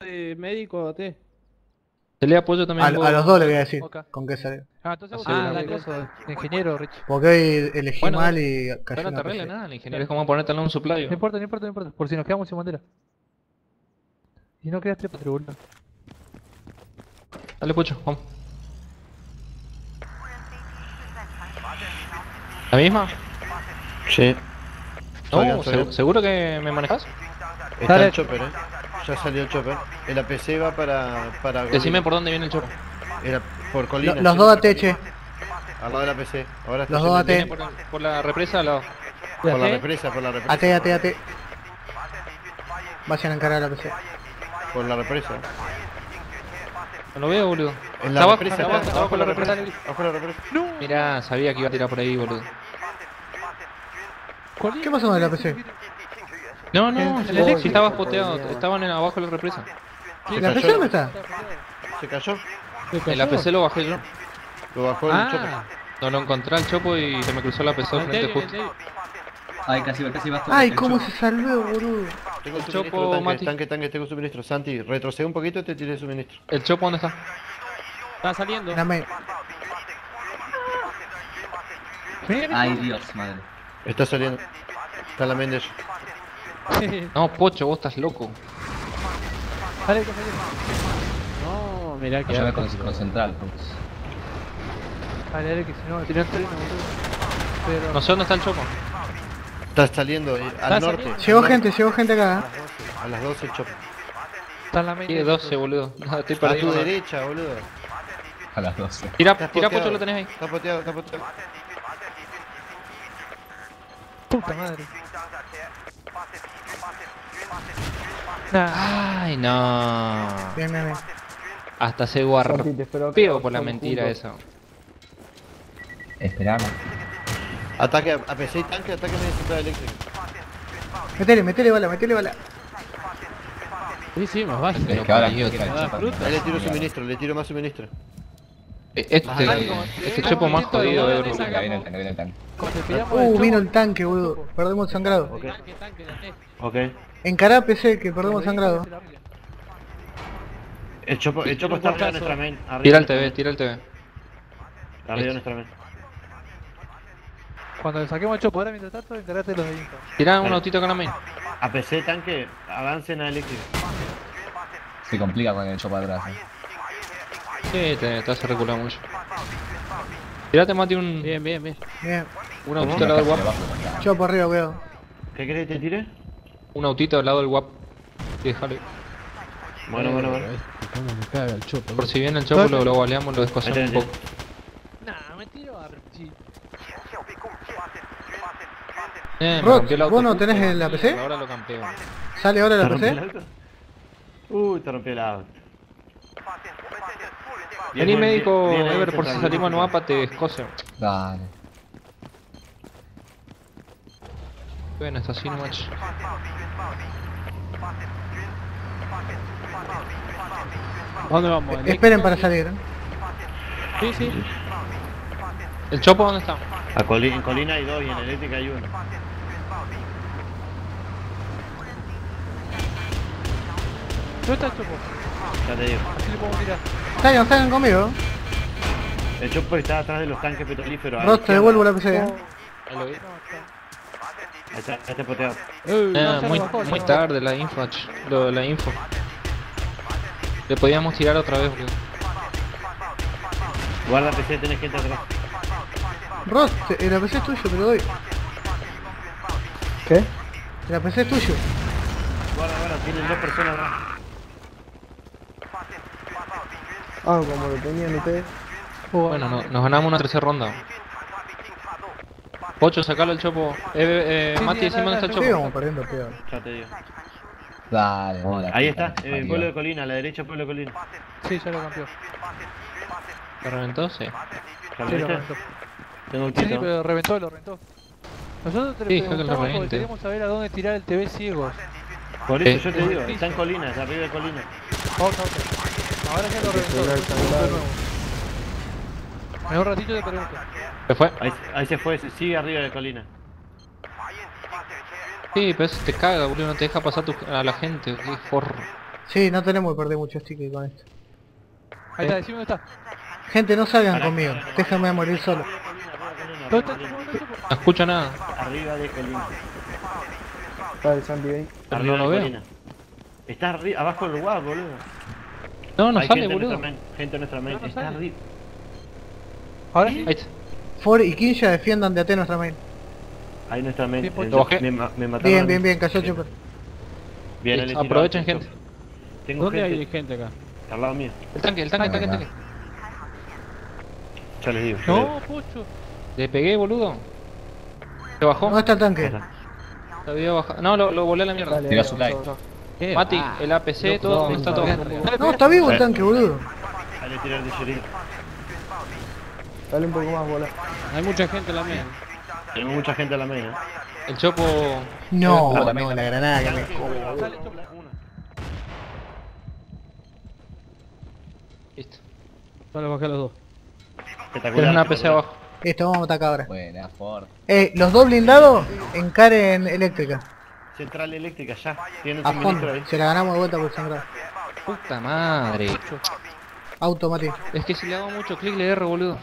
de médico, T. Se le apoyo también. A los dos le voy a decir Boca. con qué salió. Entonces vos Ah, sos dale. el coso, de ingeniero, Rich. Porque hoy elegí Bueno, mal y Pero cayó no una te arregla PC. nada, el ingeniero es como ponértelo en un supply. No importa, no importa, no importa. Por si nos quedamos sin bandera. Y no quedaste para tribunal. Dale, Pucho, vamos. ¿La misma? Sí. No, ¿seguro que me manejas? Está Dale. el chopper, Ya salió el chopper. El APC va para Decime por dónde viene el chopo. Era por colina. Los sí. dos AT, che. Al lado del APC. Ahora está Los dos yendo AT. Viene por la represa al lado. por la represa, por la represa. AT. Vayan a encarar a la PC. Por la represa. No lo veo, boludo. En Está la abajo, represa, está abajo, está abajo de la represa. represa. Abajo de la represa. Mirá, sabía que iba a tirar por ahí, boludo. ¿Qué pasó con la PC? No, no, ¿Qué? si estaba spoteado, estaban abajo de la represa. ¿La PC dónde está? Se cayó. El APC lo bajé yo. Lo bajó el chopper. No lo encontré al chopo y se me cruzó la PC al frente justo. Ay, casi va. Ay, cómo se salvó, boludo. Tengo El suministro, chopo, Mati. tanque, tengo suministro. Santi, retrocede un poquito y te tiré suministro. ¿El chopo dónde está? Está saliendo. La main. Ay, Dios, madre. Está saliendo. Está en la main de ellos. No, Pocho, vos estás loco. Dale, coge. No, mirá que. Yo voy con central, pues. Dale, que si no, me tiran tren, boludo. Pero... No sé dónde está el chopo. Está saliendo al norte. Llegó gente acá. A las 12 el chopper. Está en la main. Tiene 12, boludo. No, estoy A tu perdido. derecha, boludo. A las 12. Tira, Está tira, poteado. Pocho, lo tenés ahí. Está poteado, está poteado. Puta madre. Nah. Ay, no. Bien. Hasta se guarpeo por la mentira esa. Esperamos. Ataque a PC y tanque, ataque a media central eléctrica. Metele bala. Sí, más bajo. Es que ahora parió, quiero da el chopper. fruta. Ahí le tiro suministro, le tiro más suministro. Este chopo más jodido, de bro. Acá viene el tanque. Cuando pillamos el chopo, Vino el tanque, boludo. Perdemos sangrado. Ok. Tanque, dale. Ok. Encará PC, que perdemos sangrado. El chopo está arriba de nuestra main. Arriba Tira de el TV, nuestra tira el TV. main. Arriba de nuestra main. Cuando le saquemos el chopo, ahora mientras tanto, encarate los de info. Tira un autito con la main. A PC tanque, avancen a eléctrico. Se complica con el chopper atrás. Sí, te hace recular mucho. Tirate, Mati, un Bien. autito al lado del WAP. Chopo arriba, cuidado. ¿Qué querés que te tire? Un autito al lado del WAP. Y déjalo. Bueno. ¿Cómo me caga el chopo? Por si viene el chopo, lo baleamos, lo descosemos un poco. Nah, me tiro a sí. Me Rod, rompió el auto ¿vos no justo, tenés el y APC? Ahora lo campeo. ¿Sale ahora ¿Te la rompió el PC? auto? Te rompió el auto. Vení, médico, Bien, Ever, por si central, salimos en bien, mapa, te descose. Dale. Bueno, está así, no macho. ¿A dónde vamos? Esperen para salir. Sí. ¿El chopo dónde está? En colina hay dos y en eléctrica hay uno. ¿Dónde está el chopo? Ya te digo. Así le podemos tirar. Salgan conmigo. El chopo está atrás de los tanques petrolíferos. a la Rod, te izquierda. devuelvo la PC. Ahí lo vi. Ahí está poteado. Muy tarde la info, la info. Le podíamos tirar otra vez, boludo. Guarda PC, tenés gente atrás. Rod, el APC es tuyo, te lo doy. ¿Qué? El APC es tuyo. Guarda, tienen dos personas atrás. Ah, como lo tenían ustedes. Bueno, nos ganamos una tercera ronda. Pocho, sacalo el chopo. Mati, decime dónde está el Sí, chopo. vamos perdiendo, peor. Ya te digo. Dale, hola. Ahí está, pueblo de colina, a la derecha pueblo de colina. Sí, ya lo cambió. ¿Lo reventó? Sí. ¿Ya lo Sí, lo viste? reventó. Tengo un Sí, quito. pero lo reventó. Nosotros te Sí, creo que lo preguntamos porque reviente. queremos saber a dónde tirar el TV ciegos. Por eso yo te digo, está en colina, está arriba de colina. Ok. Ahora ya lo reventó. tirar el entonces celular. de nuevo. Me da un ratito de pregunta. ¿Se fue? Ahí se fue, sigue arriba de colina. Sí, pero eso te caga, boludo. No te deja pasar a la gente. Qué forro. Sí, no tenemos que perder mucho sticker con esto. Ahí está, decime dónde está. Gente, no salgan conmigo. Déjame morir solo. ¿Dónde está el chopo? ¿Dónde está el chopo? No escucho nada. Arriba de colina. Está el Santi ahí. Pero Arriba no lo de veo. colina. Está arriba, abajo del guap, boludo. No, no Hay sale, gente en boludo. nuestra main, gente en nuestra main. No Está sale. arriba. Ahora sí. Ahí está. Ford y Kinja defiendan de AT nuestra main. Ahí nuestra main. Tiempo, lo bajé. Me mataron. Bien, bien, bien, cayó Chopper. Bien, ahí le tiro Aprovechen, alto, gente. Tengo ¿Dónde gente hay gente acá? al lado mío. El tanque, el tanque, el tanque, el tanque. Ya les digo. No, pucho. Le pegué, boludo. Se bajó. ¿Dónde está el tanque? Se había bajado. No, lo volé a la mierda. Dale, Tira dale, su like. vamos, Mati, el APC, todo, ¿dónde está todo? No, está vivo el tanque, boludo. Ahí le tiro el digerito. Dale un poco más, bola. Hay mucha gente en la mía. Tenemos mucha gente en la main, El chopo. No, La no, main, la granada que me... Listo. Yo los bajé a los dos. Tienes una APC abajo. Esto, vamos a atacar ahora. Buena, Ford. Los dos blindados encaren eléctrica. Central eléctrica, ya. Tienen A suministro fondo. ahí. Se la ganamos de vuelta por sangrado. Puta madre. Automático. Es que si le hago mucho clic le erro, boludo.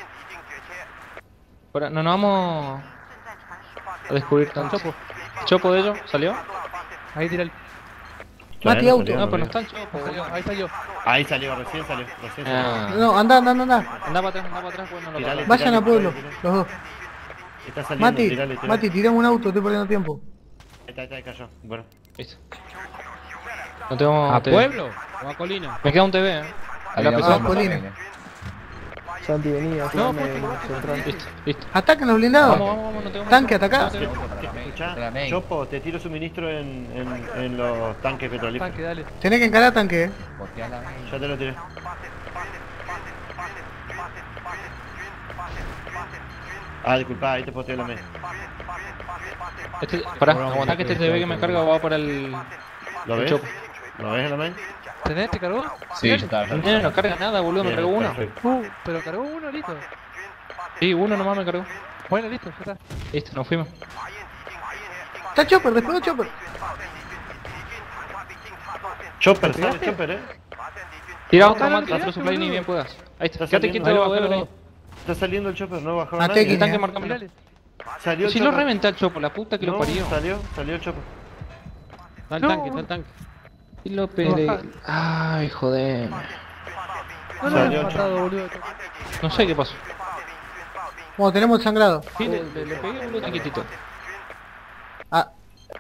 Ahora, no nos vamos a descubrir tanto. Chopo de ellos, ¿salió? Ahí tira el. Mati, Todavía auto. salió, No, pero no veo. está el chopo, Salió, boludo. ahí salió. Ahí salió, recién salió. Recién salió. Ah. No, anda, anda, anda. Anda para atrás, pues no lo Tirale. pago. Vayan a pueblo, los dos. Está saliendo, Mati, tirale, tirale. Mati, tirame un auto, estoy perdiendo tiempo. Ahí está, cayó. Bueno. Listo. No tengo ¿A TV. pueblo? ¿O a colina? Me queda un TV, Ahí La la PC. pasamos Colina. también, Santi, venía, No, ayúdame pucho, en central. Listo, listo. Ataquen los blindados. Vamos, no tengo más. Tanque, atacá. No tengo- Escuchá, De la main. Chopo, te tiro suministro en los tanques petrolíferos. Tanque, dale. Tenés que encarar tanque, Botea la main. Ya te lo tiré. Ah, disculpa, ahí te poteo la main. Pará, aguantá que este TV que me carga va para el... ¿Lo el ves? chopo. ¿Lo ves en la main? ¿Tenés? ¿Te cargó? Sí, ya está. No, no carga nada, boludo, me Bien, cargó uno. perfecto. Pero cargó uno, listo. Sí, uno nomás me cargó. Bueno, listo, ya está. Listo, nos fuimos. Está Chopper, despegó Chopper. Chopper, sale Chopper, Tira otro no, Mati, tiraste, otro supply ni boludo. bien puedas. Ahí está, Está quédate saliendo. quieto, Ahí lo Ever, bajé, ahí. Está saliendo el Chopper, no bajaba Mate nadie. que- El tanque ¿eh? marcámelo. Tirale. Salió el Si lo Chopper. reventé al chopo, la puta que lo No, parió. salió el Chopper. Está el No, tanque, está el tanque. Y lo peleé. baja. Ay, joder. No lo Salió habías el matado, boludo. No sé qué pasó. Bueno, tenemos el sangrado. Sí, le pegué, boludo, tranquitito. Ah,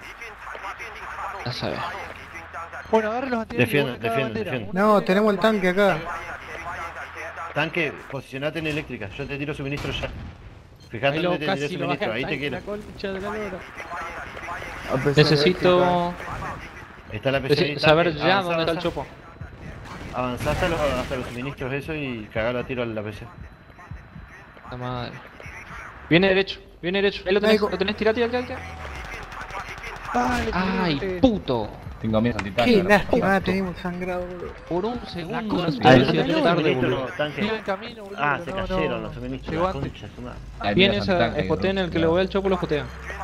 A saber. Bueno, agarre los antiaéreos. Defiende, de cada defiende, bandera. defiende. no, tenemos el tanque acá. Tanque, posicionate en eléctrica. Yo te tiro suministro ya. Fijate Ahí lo dónde te tiré casi lo bajé suministro, al ahí te tanque, quiero. la concha de la lora. APC Necesito Está la PC ahí, saber tanque. ya Avanzá, dónde está el avanzá. chopo. Avanzá hasta los suministros eso y cagar a tiro a la PC. La madre. Viene derecho, viene derecho. Ahí lo tenés, Ahí, lo tenés, tira. Dale, Ay, tirate. puto. Tengo miedo al Qué titán. lástima, tenimos sangrado, boludo. Por un segundo concha no de se la decía lora. que tarde, Suministro, boludo. tanque. Iba en camino, boludo. Ah, se no, cayeron no. los suministros. Llegó La antes. concha de su madre. Ahí Viene miras esa al tanque, espotea en el que le voy al chopo, lo espotea.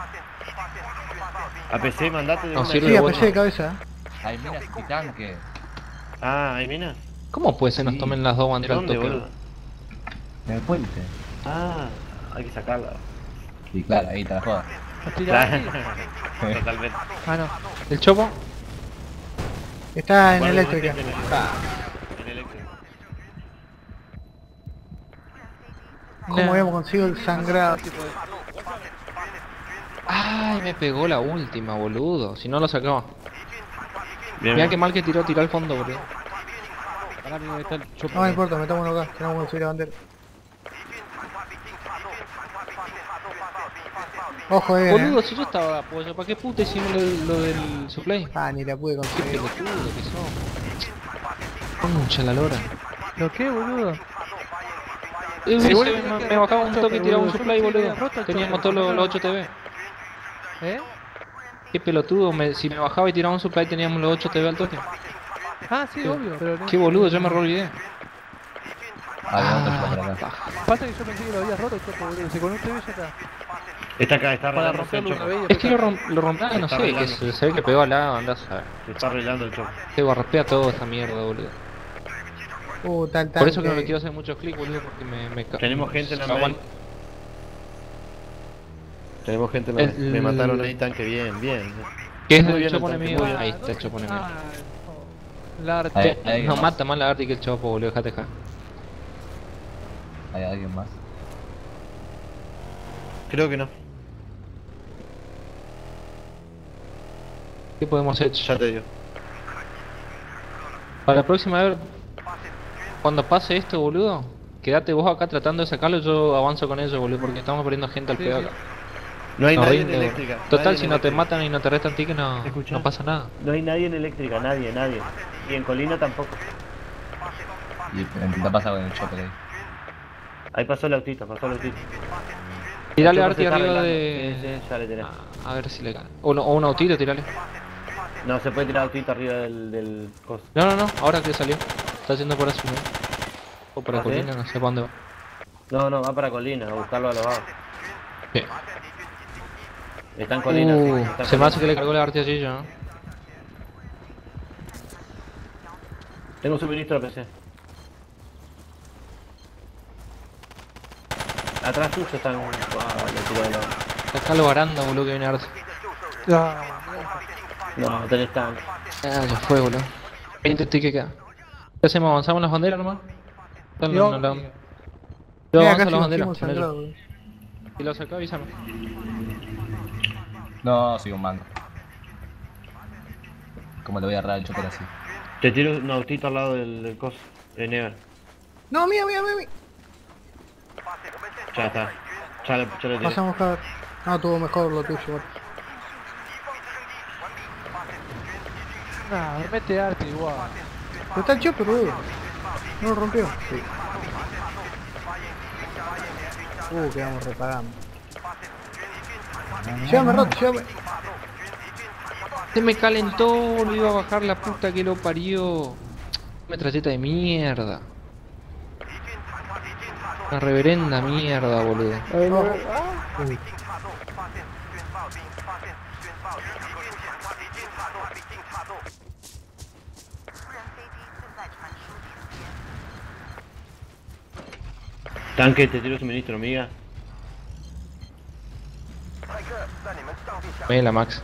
A PC mandate de No, una. sirve. Sí, de apc de bueno. cabeza. Ahí miras mi tanque. Ah, ¿hay minas? ¿Cómo puede ser nos Sí. tomen las dos ¿De banderas al dónde, toque? boludo? En el puente. Ah, hay que sacarla. Sí, claro, ahí está la joda. Tirate. Totalmente. Ah, no. ¿El chopo? Está en Bueno, eléctrica. en eléctrica. ¿Cómo habíamos conseguido el sangrado? Ay, me pegó la última, boludo. Si no lo sacaba. Bien, Mirá bien. qué mal que tiró al fondo, boludo. Pará, mira, está el chopo. No me importa, metámonos acá, tenemos que conseguir la bandera. Ojo, Boludo, si yo estaba de apoyo, ¿para qué puta hicimos lo del supply? Ah, ni la pude Qué conseguir. pelotudo que sos. Concha la lora. ¿Lo qué, boludo? Seguro bueno, me, que- me bajaba un toque y tiraba un boludo, supply, yo pensé que boludo. había roto el Teníamos choque, todos los boludo. 8 TV. ¿Eh? Qué pelotudo, si me bajaba y tiraba un supply teníamos los 8 TV al toque. Ah, sí, obvio. Pero no. Qué boludo, yo me re olvidé. Ah, no, otro por acá. Pasa que yo pensé que lo había roto el chopo, boludo. Si con un TV ya está. Está acá, está Para arreglándose el romperlo una choco. vez y Es que lo rompió, no Está sé, que arreglando. se ve que pegó al lado, andás a ver. Se está arreglando el choco. Se guarrapea todo esa mierda, boludo. Tal Por eso que no le tanque. quiero hacer muchos clics, boludo, porque me Tenemos gente en la aguanta. main. Tenemos gente en la main. El- Me mataron ahí, tanque, bien, bien. ¿Qué es Muy el bien el chopo tanque, enemigo? muy bien. Ahí está el chopo enemigo. Ah, la arte. Hay alguien No más. mata más la Arti que el chopo, boludo, dejate acá. Hay alguien más. Creo que no. ¿Qué podemos hacer? Ya te digo. Para la próxima vez, cuando pase esto, boludo, quédate vos acá tratando de sacarlo, yo avanzo con ellos, boludo, porque estamos perdiendo gente al pedo acá. No hay Nos nadie en rinde, eléctrica. Total, nadie si en no te eléctrica. matan y no te restan tickets, no, ¿Escuchás? no pasa nada. No hay nadie en eléctrica, nadie. Y en colina tampoco. Y intenta pasar con el chopper ahí. Ahí pasó el autito, Tirale El a choco se Arti está arriba arreglando. de... Sí, sí, ya le tenés. A ver si le gana. O un autito, tirale. No, se puede tirar autito arriba del coso. No, ahora que salió. Está yendo por azul, o por ¿Ah, sí? colina, no sé para dónde va. No, va para colina, a buscarlo a los lados. Sí. Está en colina, sí, está en Se me hace colina. que le cargó la Arti allí ya, ¿no? Tengo un suministro de PC. Atrás tuyo están. Le tiró de lado. Acá lo baranda, boludo, que viene Arti. Ah, No, tenés tanque. Ah, ya fue, boludo. 20 tickets queda. ¿Qué hacemos? ¿Avanzamos las banderas nomás? No, Yo- no, no. Yo Mira, avanzo casi las nos banderas. fuimos sangrados. Si lo saco, avísame. No, soy un mango. ¿Cómo le voy a agarrar el chopper así? Te tiro un autito al lado del coso. De Never. No, mía. Ya está. Ya le tiré. Pasamos a ver. No, tuvo mejor lo tuyo. Bart. nah, mete arte igual. Pero está el chopper, boludo. No lo rompió. Sí. Quedamos repagando. Llévame, Roto, llévame. Se me calentó, lo iba a bajar la puta que lo parió. Metralleta de mierda. Una reverenda mierda, boludo. Uy. Tanque, te tiro suministro, amiga. Ve la Max.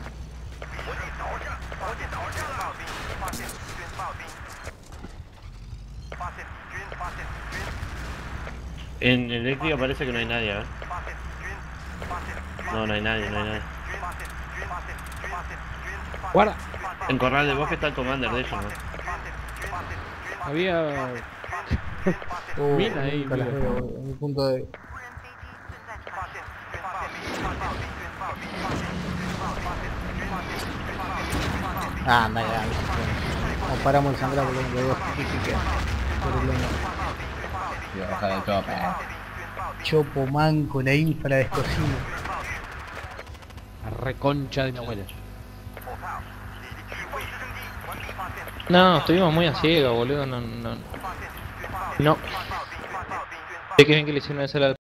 En eléctrica parece que no hay nadie, ¿eh? No hay nadie. Guarda. En Corral de Bosque está el commander de ellos, ¿no? Había. Mina ahí, nunca las mira. veo, en mi punto de... Anda ya. Nos paramos el sangrado por los dos. Voy a bajar el chopper. Chopo manco, la infra descocida. La reconcha de mi abuela. No, estuvimos muy a ciego, boludo. No. Sé que bien que le hicieron esa